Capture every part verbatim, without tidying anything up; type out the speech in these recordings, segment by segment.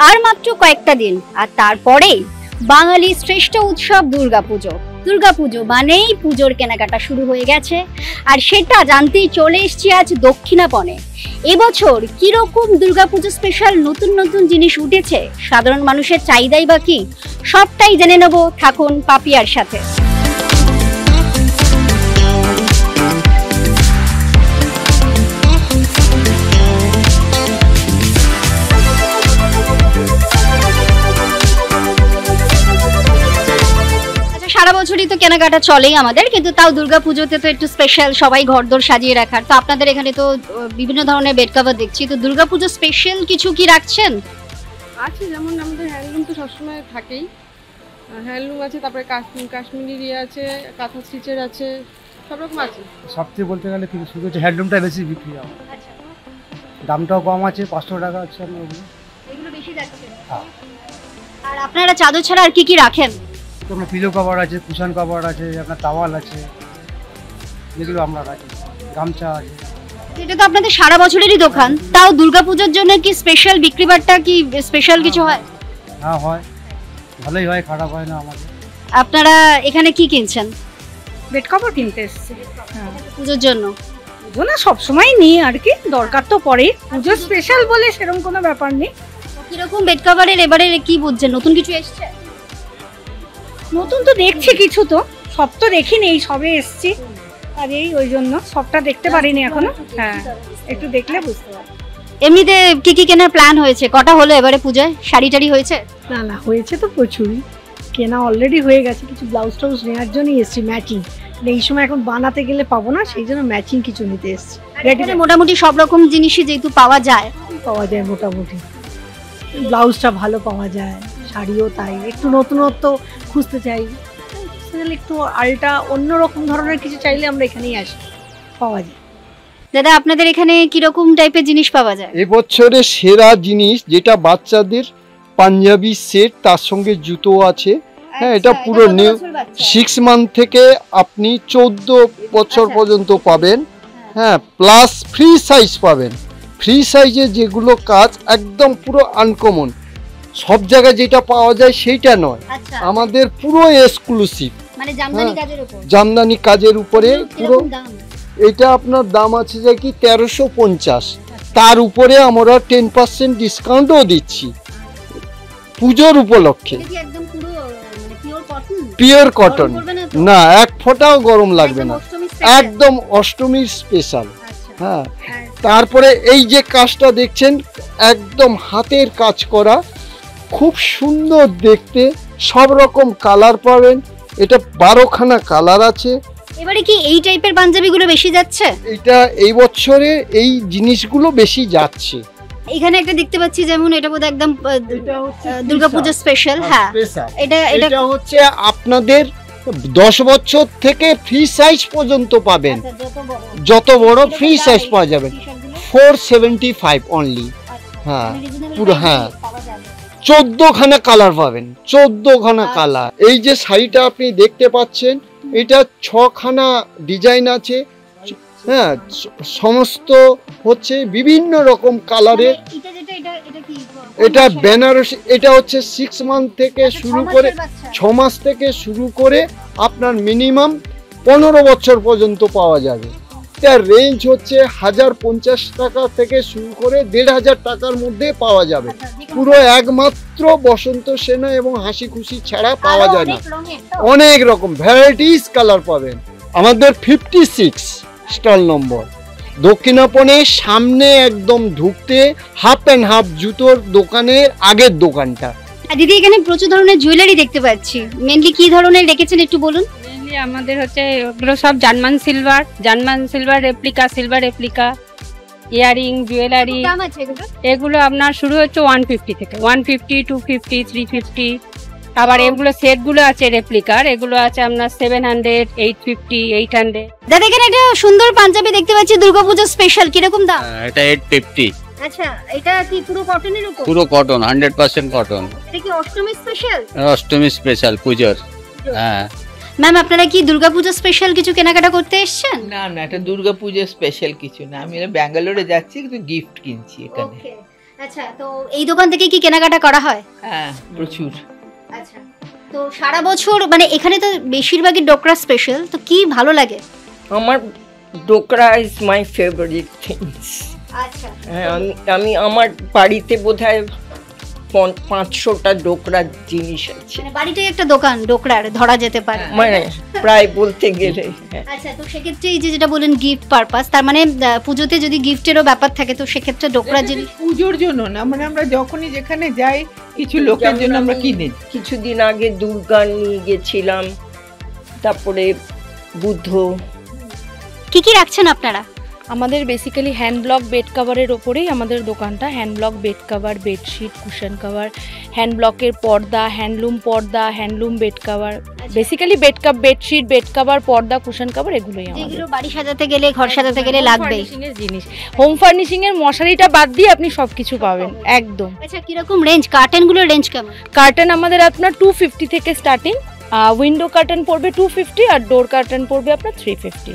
আর মাত্র কয়েকটা দিন আর তারপরেই বাঙালির শ্রেষ্ঠ উৎসব দুর্গাপুজো। দুর্গাপুজো মানেই পুজোর কেনাকাটা শুরু হয়ে গেছে, আর সেটা জানতেই চলে এসেছি আজ দক্ষিণাপনে। এবছর কিরকম দুর্গাপুজো স্পেশাল নতুন নতুন জিনিস উঠেছে, সাধারণ মানুষের চাহিদাই বা কি, সবটাই জেনে নেব। থাকুন পাপিয়ার সাথে। সারা বছরই তো কেনাকাটা চলেই আমাদের, কিন্তু তাও দুর্গাপুজোতে তো একটু স্পেশাল, সবাই ঘরদোর সাজিয়ে রাখার। তো আপনাদের এখানে তো বিভিন্ন ধরনের বেড কভার দেখছি, তো দুর্গাপুজো স্পেশাল কিছু কি রাখছেন? আছে, যেমন আমাদের হ্যান্ডলুম তো সবসময় থাকেই, হ্যান্ডলুম আছে, তারপরে কাশ্মীরি আছে, কাঁথা স্টিচের আছে, সব রকম আছে। সবচেয়ে বলতে গেলে কিন্তু শুধু হচ্ছে হ্যান্ডলুমটা বেশি বিক্রি হয়, দামটাও কম আছে, পাঁচশো টাকা আছে। এগুলো বেশি যাচ্ছে। আর আপনারা চাদর ছাড়া আর কি কি রাখেন? আপনার পিলো কভার আছে, কুশন কভার আছে, আপনার টাওয়াল আছে, যেগুলো আমরা রাখি, গামছা আছে। এটা তো আপনাদের সারা বছরেরই দোকান, তাও দুর্গাপূজার জন্য কি স্পেশাল বিক্রিবারটা কি স্পেশাল কিছু হয়? হ্যাঁ হয়, ভালোই হয়, খারাপ হয় না আমাদের। আপনারা এখানে কি কিনছেন? বেড কভার কিনতে এসেছি পুজোর জন্য। পুজো না সবসময় নিই আর কি, দরকার তো পড়ে, পুজো স্পেশাল বলে সেরকম কোনো ব্যাপার নেই। কিরকম বেড কভারের এবারে কি বুঝছেন, নতুন কিছু এসছে? নতুন তো দেখছি কিছু, তো সব তো দেখিনি, এই সবে এসছি, আর এই ওই জন্য সবটা দেখতে পারিনি এখনো। হ্যাঁ, একটু দেখলে বুঝতে পারবো। এমনিতে কি কি কেনার প্ল্যান হয়েছে? কটা হলো এবারে পূজায়? শাড়ি টাড়ি হয়েছে? না না, হয়েছে তো প্রচুরই, কেনা অলরেডি হয়ে গেছে। কিছু ব্লাউজ টাউজ নেওয়ার জন্যই এসছি, ম্যাচিং। এই সময় এখন বানাতে গেলে পাবো না, সেই জন্য ম্যাচিং কিছু নিতে এসছি। মোটামুটি সব রকম জিনিসই যেহেতু পাওয়া যায়, পাওয়া যায় মোটামুটি, ব্লাউজটা ভালো পাওয়া যায়, শাড়িও তাই। একটু নতুনত্ব খুঁজতে চাই, একটু আলটা অন্যরকম ধরনের কিছু চাইলে আমরা এখানেই আসি, পাওয়া যায়। দাদা, আপনাদের এখানে কিরকম টাইপের জিনিস পাওয়া যায়? এবছরের সেরা জিনিস যেটা বাচ্চাদের পাঞ্জাবি সেট, তার সঙ্গে জুতো আছে। হ্যাঁ, এটা পুরো নিউ, সিক্স মান্থ থেকে আপনি চোদ্দ বছর পর্যন্ত পাবেন। হ্যাঁ, প্লাস ফ্রি সাইজ পাবেন। ফ্রি সাইজে যেগুলো কাজ একদম পুরো আনকমন, সব জায়গায় যেটা পাওয়া যায় সেইটা নয়, আমাদের পুরো এক্সক্লুসিভ, মানে জামদানি কাজের উপর, জামদানি কাজের উপরে পুরো। এটা আপনার দাম আছে যে কি তেরোশো পঞ্চাশ, তার উপরে আমরা টেন পার্সেন্ট ডিসকাউন্টও দিচ্ছি পুজোর উপলক্ষে। পিওর কটন, না এক ফোঁটাও গরম লাগবে না, একদম অষ্টমীর স্পেশাল। হ্যাঁ, তারপরে এই যে কাজটা দেখছেন, একদম হাতের কাজ করা, খুব সুন্দর দেখতে, সব রকম কালার পাবেন। এটা বারোখানা কালার আছে। এবারে কি এই টাইপের পাঞ্জাবিগুলো বেশি যাচ্ছে? এটা এই বছরে এই জিনিসগুলো বেশি যাচ্ছে। এখানে একটা দেখতে পাচ্ছি, যেমন এটা বোধহয় একদম দুর্গাপূজা স্পেশাল। হ্যাঁ, এটা এটা হচ্ছে আপনাদের দশ বছর থেকে ফ্রি সাইজ পর্যন্ত পাবেন, যত বড় ফ্রি সাইজ পাওয়া যাবে, ফোর সেভেন্টি ফাইভ অনলি। হ্যাঁ পুরো, হ্যাঁ চোদ্দ খানা কালার পাবেন, চোদ্দ খানা কালার। এই যে শাড়িটা আপনি দেখতে পাচ্ছেন, এটা ছখানা ডিজাইন আছে। হ্যাঁ, সমস্ত হচ্ছে বিভিন্ন রকম কালারের। এটা বেনারসি, এটা হচ্ছে সিক্স মান্থ থেকে শুরু করে, ছ মাস থেকে শুরু করে আপনার মিনিমাম পনেরো বছর পর্যন্ত পাওয়া যাবে। তার রেঞ্জ হচ্ছে হাজার পঞ্চাশ টাকা থেকে শুরু করে দেড় হাজার টাকার মধ্যে পাওয়া যাবে। পুরো একমাত্র বসন্ত সেনা এবং হাসি খুশি ছাড়া পাওয়া যায় না। অনেক রকম ভ্যারাইটিস কালার পাবেন। আমাদের ফিফটি সিক্স স্টল নম্বর, দক্ষিণাপনের সামনে একদম ঢুকতে হাফ অ্যান্ড হাফ জুতোর দোকানের আগের দোকানটা। দিদি, এখানে প্রচুর ধরনের জুয়েলারি দেখতে পাচ্ছি, মেনলি কি ধরনের রেখেছেন একটু বলুন। মেনলি আমাদের হচ্ছে ওগুলো সব German silver, German silver replica, silver replica, earring, jewellery. এগুলো আপনার শুরু হচ্ছে ওয়ান ফিফটি থেকে, one fifty, two fifty, three fifty. আবার এগুলো সেটগুলো আছে রেপ্লিকার, এগুলো আছে আপনার seven hundred, eight fifty, eight hundred. দাদা, এখানে একটা সুন্দর পাঞ্জাবি দেখতে পাচ্ছি, দুর্গাপূজা স্পেশাল, কিরকম দাম? এটা এইট ফিফটি। আচ্ছা, এটা কি পুরো কটনের উপর? পুরো কটন, হান্ড্রেড পার্সেন্ট কটন। এটা কি অষ্টমী স্পেশাল? অষ্টমী স্পেশাল পূজার। হ্যাঁ ম্যাম, আপনারা কি দুর্গাপূজা স্পেশাল কিছু কেনাকাটা করতে এসেছেন? না না, এটা দুর্গাপূজা স্পেশাল কিছু না, আমি ব্যাঙ্গালোরে যাচ্ছি, কিন্তু গিফট কিনছি এখানে। আচ্ছা, তো এই দোকান থেকে কি কেনাকাটা করা হয়? হ্যাঁ, প্রচুর। আচ্ছা, তো সারা বছর মানে এখানে তো বেশিরভাগই ডোকরা স্পেশাল, তো কি ভালো লাগে? আমার dokra is my favourite things. আচ্ছা, আমি আমি আমার বাড়িতে বোধহয় পন- পাঁচশোটা ডোকরার জিনিস আছে, মানে বাড়িতে একটা দোকান ডোকরার ধরা যেতে পারে। মানে প্রায় বলতে গেলে। হ্যাঁ। আচ্ছা, তো সেক্ষেত্রে এই যে যেটা বলেন গিফট পারপাস, তার মানে আহ, পুজোতে যদি গিফটেরও ব্যাপার থাকে তো সেক্ষেত্রে ডোকরা জিনিস পুজোর জন্য না, মানে আমরা যখনই যেখানে যাই কিছু লোকের জন্য আমরা কিনে। কিছুদিন আগে দুর্গা নিয়ে গেছিলাম, তারপরে বুদ্ধ। কি কি রাখছেন আপনারা? আমাদের বেসিক্যালি হ্যান্ড ব্লক বেড কাভারের ওপরেই আমাদের দোকানটা। Hand block bed cover, bedsheet, cushion cover, hand ব্লকের পর্দা, হ্যান্ডলুম পর্দা, handloom bed cover, basically bed কাপ বেডশিট, বেড কাভার, পর্দা, কুশন কাভার এগুলোই আমাদের। যেগুলো বাড়ি সাজাতে গেলে, ঘর সাজাতে গেলে লাগবে এর জিনিস, হোম ফার্নিশিং এর মশারিটা বাদ দিয়ে আপনি সবকিছু পাবেন একদম। আচ্ছা, কিরকম রেঞ্জ? কার্টেন গুলোর রেঞ্জ কেমন? কার্টেন আমাদের আপনার টু ফিফটি থেকে স্টার্টিং, উইন্ডো কার্টেন পড়বে টু ফিফটি আর ডোর কার্টেন পড়বে আপনার থ্রি ফিফটি।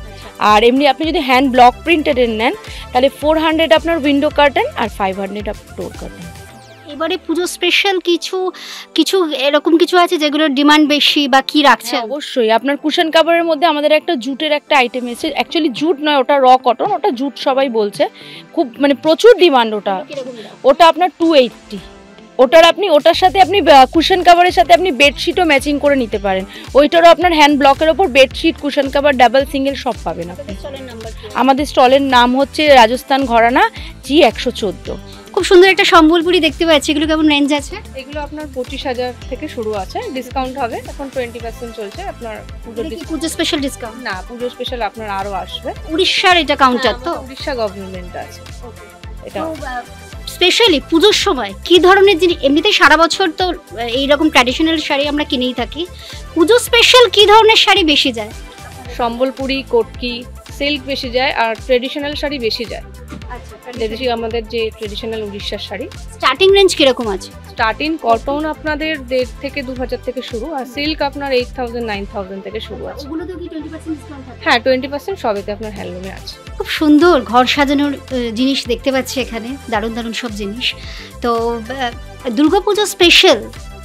আর এমনি আপনি যদি হ্যান্ড ব্লক প্রিন্টেডের নেন তাহলে ফোর হান্ড্রেড আপনার উইন্ডো কার্টেন আর ফাইভ হান্ড্রেড আপনার ডোর কার্টেন। এবারে পুজো স্পেশাল কিছু কিছু এরকম কিছু আছে যেগুলোর ডিমান্ড বেশি বা কি রাখছেন? অবশ্যই আপনার কুশন কাভারের মধ্যে আমাদের একটা জুটের একটা আইটেম এসেছে, অ্যাকচুয়ালি জুট নয়, ওটা র কটন, ওটা জুট সবাই বলছে, খুব মানে প্রচুর ডিমান্ড ওটা। ওটা আপনার টু এইটটি। ওটার আপনি ওটার সাথে আপনি কুশন কাভারের সাথে আপনি বেডশিটও ম্যাচিং করে নিতে পারেন। ওইটারও আপনার হ্যান্ড ব্লকের ওপর bedsheet, cushion cover, double single সব পাবেন আপনি। আমাদের স্টলের নাম হচ্ছে রাজস্থান ঘরানা, জি একশো চোদ্দো। খুব সুন্দর একটা সম্বলপুরি দেখতে পাচ্ছি, এগুলো কেমন রেঞ্জ আছে? এগুলো আপনার পঁচিশ হাজার থেকে শুরু আছে, ডিসকাউন্ট হবে এখন টোয়েন্টি পার্সেন্ট চলছে আপনার পুজো। পুজো স্পেশাল ডিসকাউন্ট না, পুজো স্পেশাল আপনার আরও আসবে। উড়িষ্যার এটা কাউন্টার তো? উড়িষ্যা গভর্নমেন্ট আছে এটা। স্পেশালি পুজোর সময় কি ধরনের জিনিস? এমনিতে সারা বছর তো এইরকম ট্র্যাডিশনাল শাড়ি আমরা কিনেই থাকি, পুজো স্পেশাল কি ধরনের শাড়ি বেশি যায়? সম্বলপুরি, কটকি, সিল্ক বেশি যায় আর ট্রেডিশনাল শাড়ি বেশি যায়। আচ্ছা, বেশি আমাদের যে ট্রেডিশনাল উড়িষ্যার শাড়ি। স্টার্টিং রেঞ্জ কিরকম আছে? স্টার্টিং কটন আপনাদের দেড় থেকে দু হাজার থেকে শুরু, আর সিল্ক আপনার এইট থাউজেন্ড নাইন থাউজেন্ড থেকে শুরু আছে। ওগুলোতেও কি টোয়েন্টি পার্সেন্ট ডিসকাউন্ট থাকে? হ্যাঁ, টোয়েন্টি পার্সেন্ট সবেতে আপনার হ্যান্ডলুমে আছে। খুব সুন্দর ঘর সাজানোর আহ, জিনিস দেখতে পাচ্ছি এখানে, দারুণ দারুণ সব জিনিস। তো আহ, দুর্গাপুজো স্পেশাল,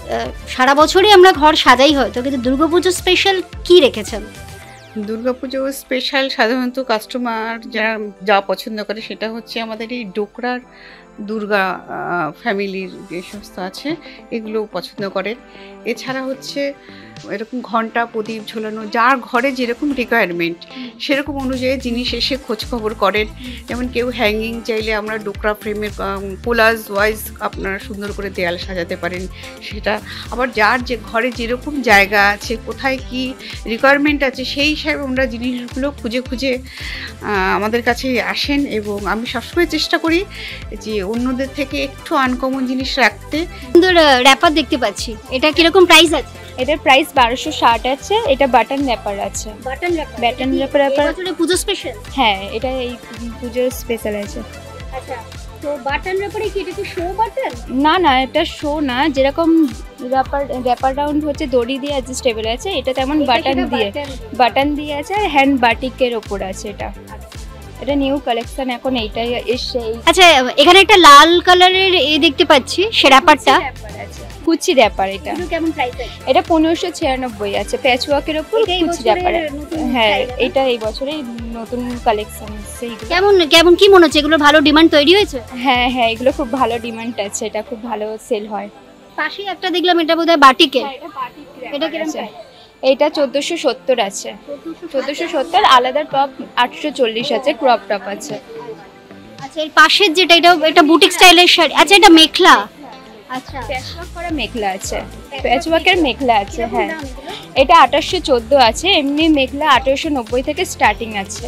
সারা বছরই আমরা ঘর সাজাই হয়তো, কিন্তু দুর্গাপুজো স্পেশাল কি রেখেছেন? দুর্গাপুজো স্পেশাল সাধারণত কাস্টমার যারা যা পছন্দ করে সেটা হচ্ছে আমাদের এই ডোকরার দুর্গা ফ্যামিলির যে সমস্ত আছে এগুলো পছন্দ করেন। এছাড়া হচ্ছে এরকম ঘন্টা, প্রদীপ ঝোলানো, যার ঘরে যেরকম রিকোয়ারমেন্ট সেরকম অনুযায়ী জিনিস এসে খোঁজখবর করেন। যেমন কেউ হ্যাঙ্গিং চাইলে আমরা ডোকরা ফ্রেমের কোলাজ ওয়াইজ আপনারা সুন্দর করে দেয়াল সাজাতে পারেন সেটা। আবার যার যে ঘরে যেরকম জায়গা আছে, কোথায় কি রিকোয়ারমেন্ট আছে সেই হিসাবে আমরা জিনিসগুলো খুঁজে খুঁজে আমাদের কাছে আসেন। এবং আমি সবসময় চেষ্টা করি যে অন্যদের থেকে একটু আনকমন জিনিস রাখতে। সুন্দর র্যাপার দেখতে পাচ্ছি, এটা কিরকম প্রাইস আছে? এটার প্রাইস বারোশো ষাট আছে। এটা বাটন র্যাপার আছে। Button wrapper, button wrapper wrapper এবছরে পুজো স্পেশাল? হ্যাঁ, এটা এই পুজোর স্পেশাল আছে। আচ্ছা, তো বাটন র্যাপারে কি এটা কি শো বাটন? না না, এটা শো না, যেরকম র্যাপার র্যাপার রাউন্ড হচ্ছে দড়ি দিয়ে অ্যাডজাস্টেবল আছে, এটা তেমন বাটন দিয়ে বাটন দিয়ে আছে আর হ্যান্ড বাটিকের ওপর আছে। এটা এটা নিউ কালেকশন এখন এইটাই এসছে। আচ্ছা, এখানে একটা লাল কালারের এই দেখতে পাচ্ছি, সে র্যাপারটা কুচি র্যাপার। এটা কেমন প্রাইস আছে? এটা পনেরোশো ছিয়ানব্বই আছে, প্যাচ ওয়ার্কের ওপর কুচি র্যাপার। হ্যাঁ, এটা এই বছরের নতুন কালেকশন এসেছে। কেমন কেমন কি মনে হচ্ছে, এগুলো ভালো ডিমান্ড তৈরি হয়েছে? হ্যাঁ হ্যাঁ, এগুলো খুব ভালো ডিমান্ড আছে, এটা খুব ভালো সেল হয়। পাশেই একটা দেখলাম, এটা বোধহয় বাটিকের। এটা কিরকম প্রাইস? এটা চোদ্দোশো সত্তর আছে। চোদ্দোশো সত্তর, আলাদা টপ আটশো চল্লিশ আছে, ক্রপ টপ আছে। আচ্ছা, এর পাশের যেটা এটা এটা বুটিক স্টাইলের শাড়ি। আচ্ছা, এটা মেখলা। আচ্ছা, প্যাচওয়ার্ক করা মেখলা আছে, প্যাচওয়ার্কের মেখলা আছে। হ্যাঁ, এটা আঠাশশো চোদ্দো আছে, এমনি মেখলা আঠারোশো নব্বই থেকে স্টার্টিং আছে।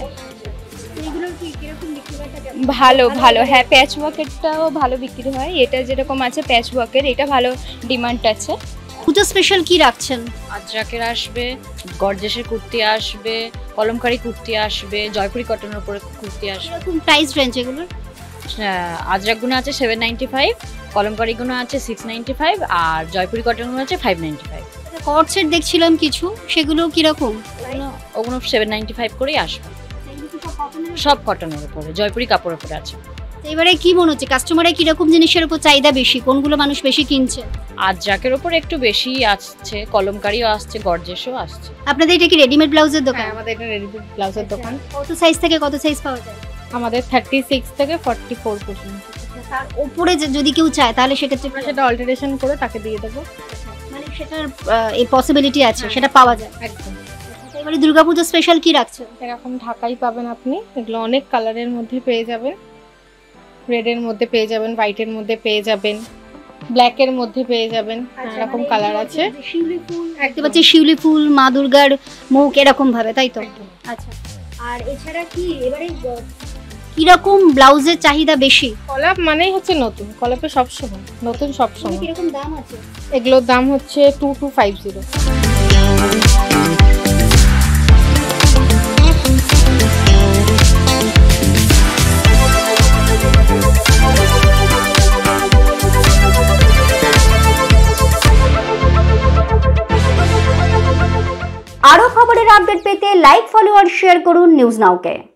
ভালো ভালো, হ্যাঁ, প্যাচওয়ার্কেরটাও ভালো বিক্রি হয়। এটা যেরকম আছে প্যাচওয়ার্কের, এটা ভালো ডিমান্ড আছে। পুজো স্পেশাল কি রাখছেন? আজরাকের আসবে, গর্জেসের কুর্তি আসবে, কলমকারি কুর্তি আসবে, জয়পুরি কটনের উপরে কুর্তি আসবে। এরকম প্রাইস রেঞ্জ এগুলোর? আজরাকগুলো আছে সেভেন নাইনটি ফাইভ, কলমকারিগুলো আছে সিক্স নাইনটি ফাইভ, আর জয়পুরি কটনগুলো আছে ফাইভ নাইনটি ফাইভ। কট সেট দেখছিলাম কিছু, সেগুলো কিরকম? ওগুলো সেভেন নাইনটি ফাইভ করেই আসবে, সব কটনের উপরে, জয়পুরি কাপড়ের উপরে আছে। এবারে কি মনে হচ্ছে কাস্টমাররা কিরকম জিনিসের উপর চাহিদা বেশি, কোনগুলো মানুষ বেশি কিনছে? আজরাকের ওপর একটু বেশি আসছে, কলমকারিও আসছে, গর্জেসও আসছে। আপনাদের এটা কি রেডিমেড ব্লাউজের দোকান? আমাদের এটা রেডিমেড ব্লাউজের দোকান। কত সাইজ থেকে কত সাইজ পাওয়া যায়? আমাদের থার্টি সিক্স থেকে ফর্টি ফোর পর্যন্ত। তার উপরে যে- যদি কেউ চায় তাহলে সেক্ষেত্রে আমরা সেটা অল্টারেশন করে তাকে দিয়ে দেবো। মানে সেটার আহ, এই পসিবিলিটি আছে, সেটা পাওয়া যায়। একদম। এবারে দুর্গাপূজা স্পেশাল কি রাখছেন? এরকম ঢাকাই পাবেন আপনি, এগুলো অনেক কালারের মধ্যে পেয়ে যাবেন, রেডের মধ্যে পেয়ে যাবেন, হোয়াইটের মধ্যে পেয়ে যাবেন, ব্ল্যাকের মধ্যে পেয়ে যাবেন, নানা রকম কালার আছে। শিউলি ফুল দেখতে পাচ্ছি, শিউলি ফুল, মা দুর্গার মুখ এরকম ভাবে, তাই তো? আচ্ছা, আর এছাড়া কি এবারে কিরকম ব্লাউজের চাহিদা বেশি? কলাপ মানেই হচ্ছে নতুন, কলাপে সবসময় নতুন, সবসময়। কিরকম দাম আছে? এগুলোর দাম হচ্ছে টু টু ফাইভ জিরো। আরো খবরের আপডেট পেতে লাইক, ফলো আর শেয়ার করুন নিউজ নাওকে।